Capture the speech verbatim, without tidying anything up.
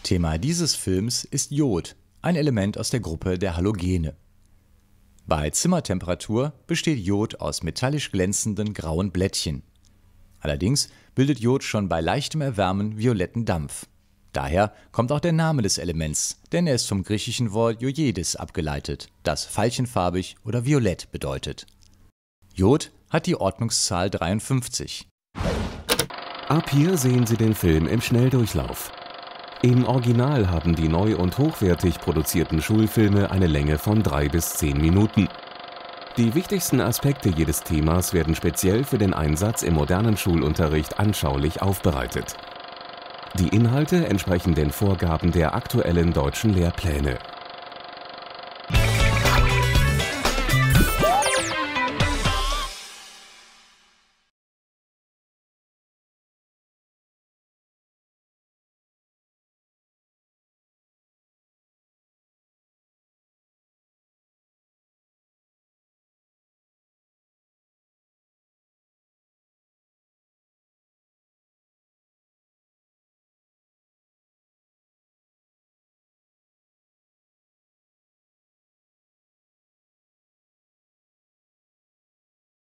Thema dieses Films ist Jod, ein Element aus der Gruppe der Halogene. Bei Zimmertemperatur besteht Jod aus metallisch glänzenden grauen Blättchen. Allerdings bildet Jod schon bei leichtem Erwärmen violetten Dampf. Daher kommt auch der Name des Elements, denn er ist vom griechischen Wort Ioides abgeleitet, das veilchenfarbig oder violett bedeutet. Jod hat die Ordnungszahl dreiundfünfzig. Ab hier sehen Sie den Film im Schnelldurchlauf. Im Original haben die neu und hochwertig produzierten Schulfilme eine Länge von drei bis zehn Minuten. Die wichtigsten Aspekte jedes Themas werden speziell für den Einsatz im modernen Schulunterricht anschaulich aufbereitet. Die Inhalte entsprechen den Vorgaben der aktuellen deutschen Lehrpläne.